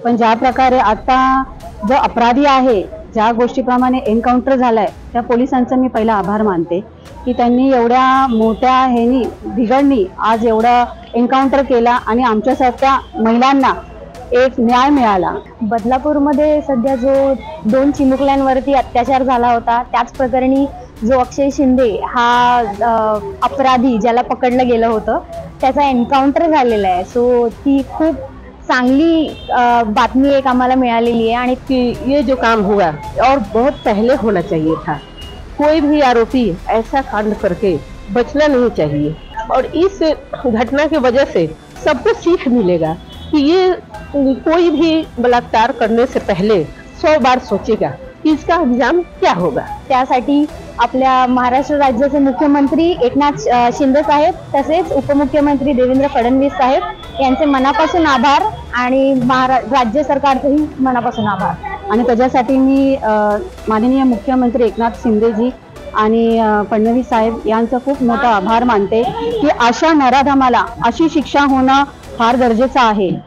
पण ज्या प्रकारे आता जो अपराधी आहे, ज्या गोष्टीप्रमाणे एन्काउंटर झालाय, त्या पोलिसांचा मी पहिला आभार मानते की त्यांनी एवढ्या मोठ्या ह्यानी बिघडणी आज एवढा एन्काउंटर केला आणि आमच्यासारख्या महिलांना एक न्याय मिळाला। बदलापूरमध्ये सध्या जो 2 चिमुकल्यांवरती अत्याचार झाला होता, त्याच प्रकरणी जो अक्षय शिंदे हा अपराधी ज्याला पकडलं गेलं होतं, त्याचा एन्काउंटर झालेला आहे। सो ती खूप चांगली बातमी एक आम्हाला मिळालेली आहे आणि कि ये जो काम हुआ और बहुत पहले होना चाहिए था। कोई भी आरोपी ऐसा कांड करके बचना नहीं चाहिए और इस घटना की वजह से सबको सीख मिलेगा कि ये कोई भी बलात्कार करने से पहले 100 बार सोचेगा कि इसका अंजाम क्या होगा। त्यासाठी आपल्या महाराष्ट्र राज्याचे मुख्यमंत्री एकनाथ शिंदे साहेब तसेच उपमुख्यमंत्री देवेंद्र फडणवीस साहेब यांचे मनापासून आभार आणि राज्य सरकारचेही मनापासून आभार। आणि त्याच्यासाठी मी माननीय मुख्यमंत्री एकनाथ शिंदेजी आणि फडणवीस साहेब यांचा खूप मोठा आभार मानते की अशा नराधमाला अशी शिक्षा होणं फार गरजेचं आहे।